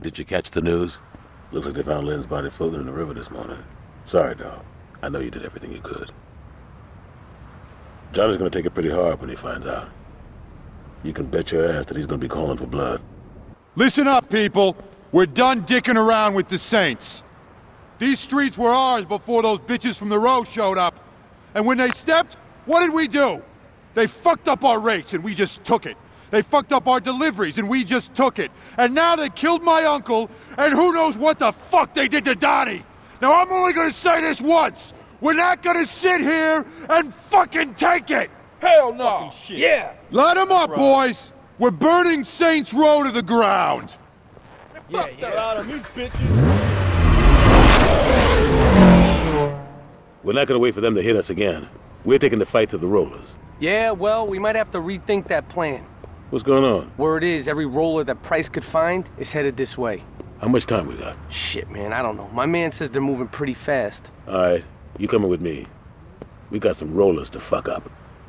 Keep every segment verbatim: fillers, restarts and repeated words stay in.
Did you catch the news? Looks like they found Lynn's body floating in the river this morning. Sorry, dog. I know you did everything you could. Johnny's gonna take it pretty hard when he finds out. You can bet your ass that he's gonna be calling for blood. Listen up, people! We're done dicking around with the Saints. These streets were ours before those bitches from the row showed up. And when they stepped, what did we do? They fucked up our rates and we just took it. They fucked up our deliveries and we just took it. And now they killed my uncle, and who knows what the fuck they did to Donnie. Now I'm only gonna say this once. We're not gonna sit here and fucking take it! Hell no! Shit. Yeah! Light them up, boys! We're burning Saints Row to the ground! Yeah, yeah. Out of me, bitches. We're not gonna wait for them to hit us again. We're taking the fight to the rollers. Yeah, well, we might have to rethink that plan. What's going on? Word is, every roller that Price could find is headed this way. How much time we got? Shit, man, I don't know. My man says they're moving pretty fast. All right, you coming with me. We got some rollers to fuck up.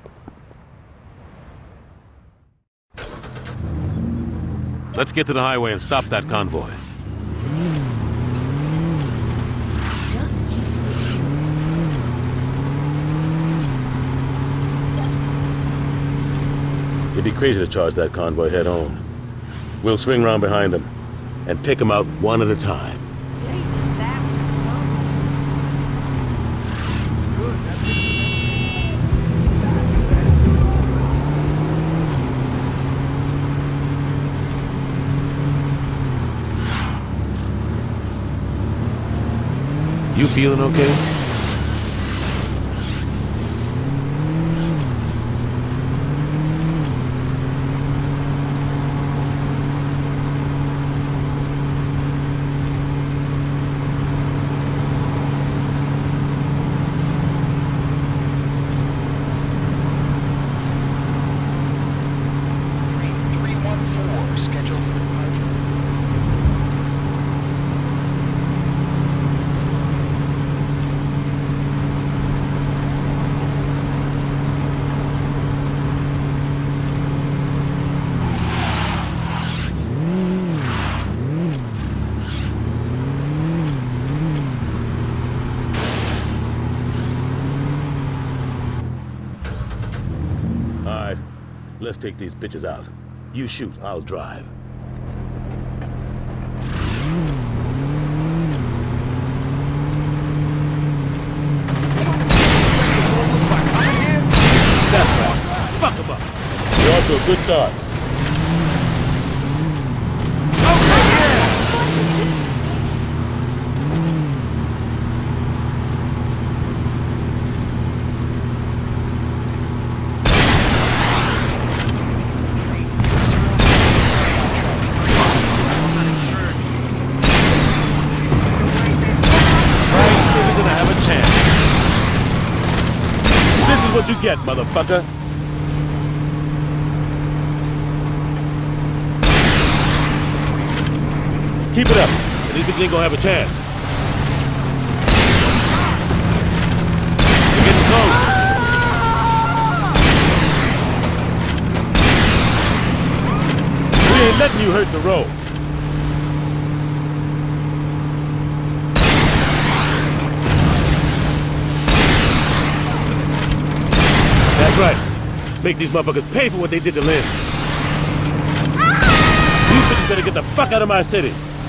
Let's get to the highway and stop that convoy. Just keeps It'd be crazy to charge that convoy head on. We'll swing round behind them and take them out one at a time. Jesus, that You feeling okay? Let's take these bitches out. You shoot, I'll drive. That's right. Fuck them up. You're off to a good start. What you get, motherfucker? Keep it up, and these bitches ain't gonna have a chance. We're getting close. We ain't letting you hurt the road. That's right. Make these motherfuckers pay for what they did to Lynn. These bitches better get the fuck out of my city.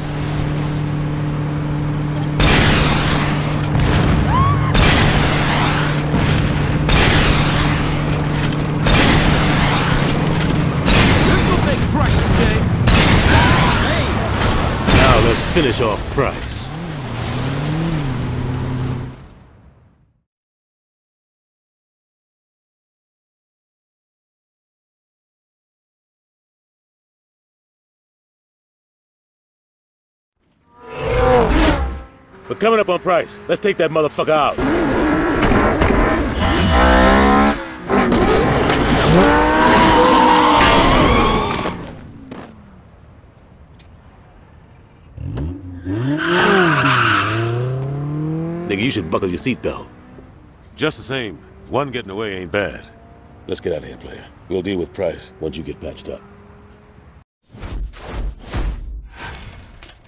This will make Price, okay? Now let's finish off Price. We're coming up on Price. Let's take that motherfucker out. Nigga, you should buckle your seatbelt. Just the same, one getting away ain't bad. Let's get out of here, player. We'll deal with Price once you get patched up.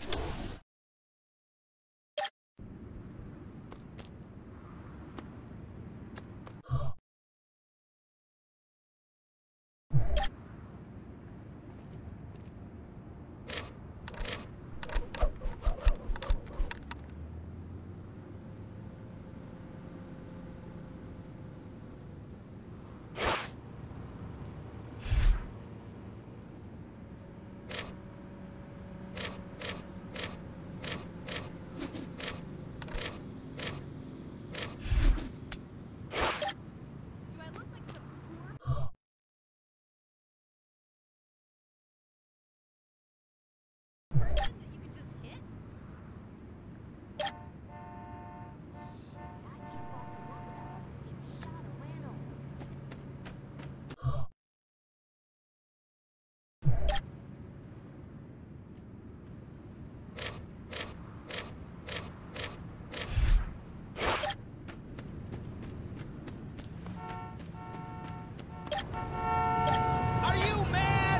Are you mad?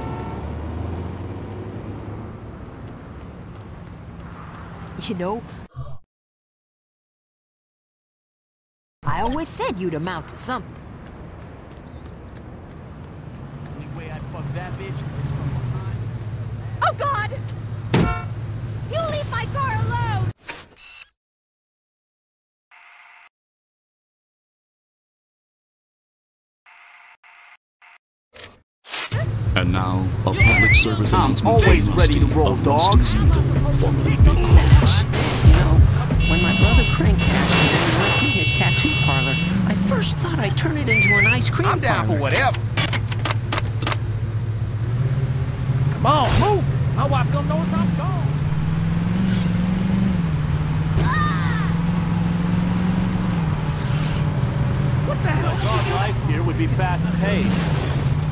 You know, I always said you'd amount to something. Only way I'd fuck that bitch is from behind. Oh, God! You leave my car alone! And now, a public service I'm announcement always from ready to Rusty roll, of dog. Rusty's Eagle, formerly Big Cross. You know, when my brother Crank cashed in and left me his tattoo parlor, I first thought I'd turn it into an ice cream I'm down for parlor. whatever. Come on, move! My wife's gonna notice I'm gone. What the hell? Dog life here would be fast paced.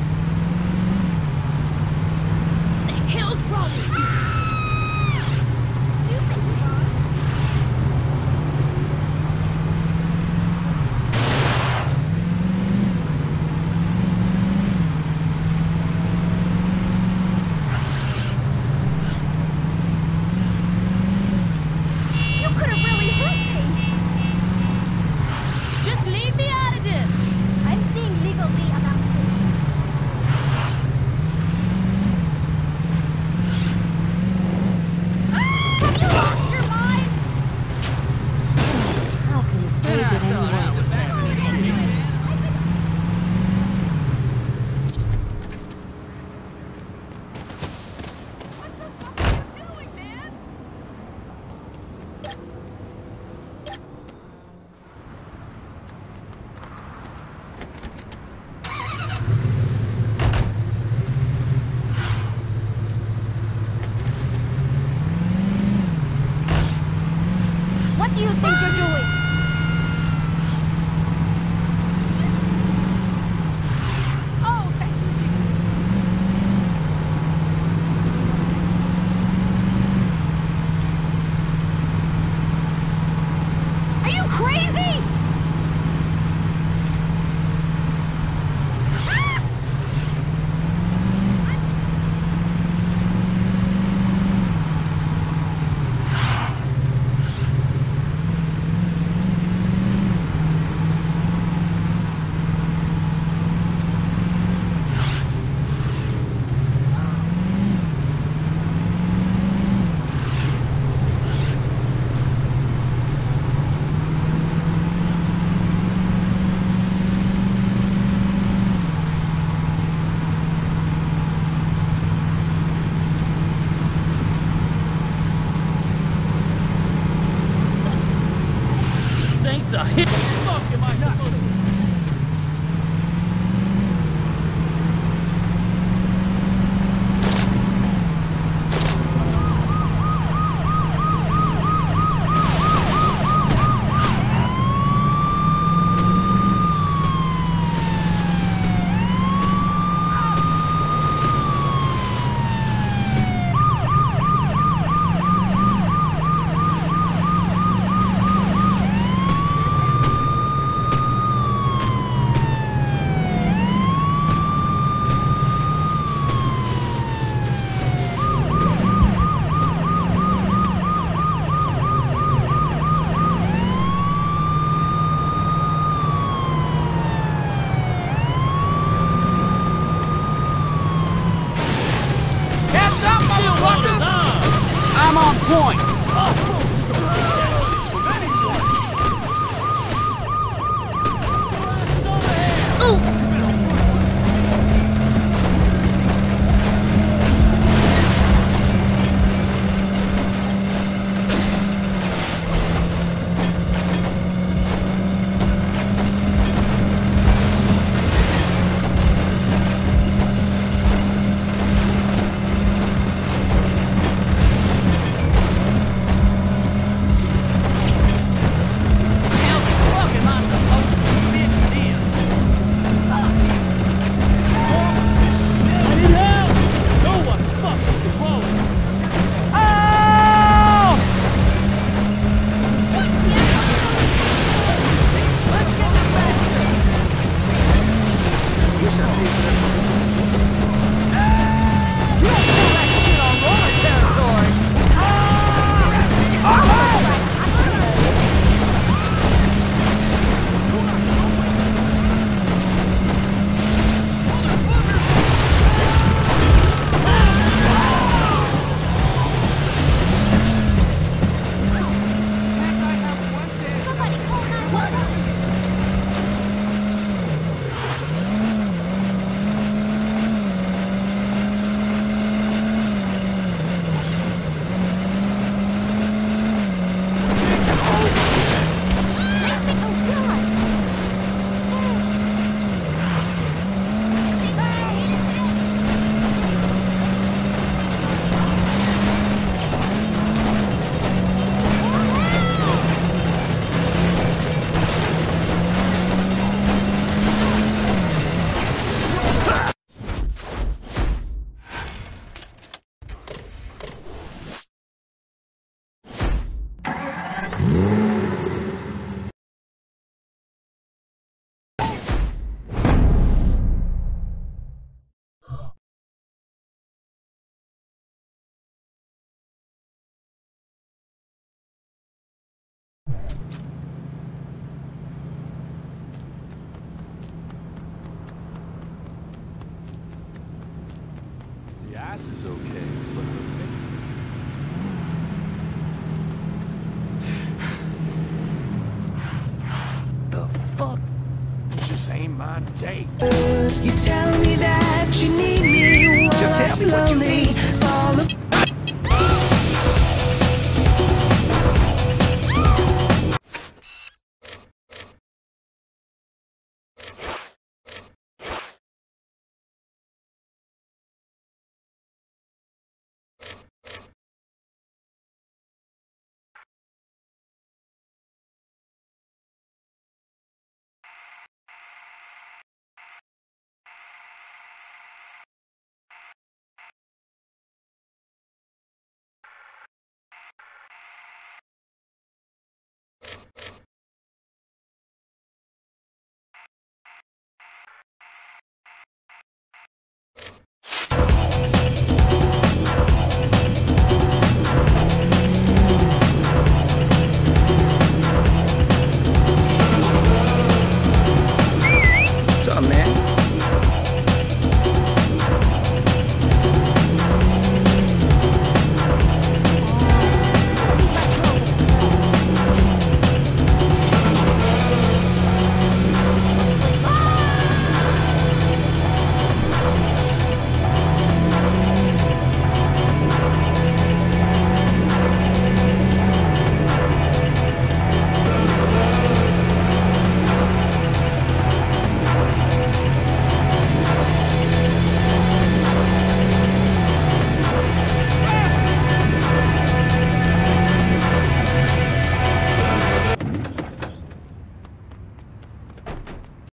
The hell's wrong with you? Stupid. You could have really hurt me! Just leave me out of this. I'm seeing legally about this. Have you lost your mind? How can this be that anyone... What the fuck are you doing, man? What do you think you're doing? Oh, thank you, Jesus. Are you crazy? Ah! Saints are hit. Fuck, am I not? gas is okay, but her face... The fuck? Just ain't my day. You tell me that you need me. Just tell me what you need.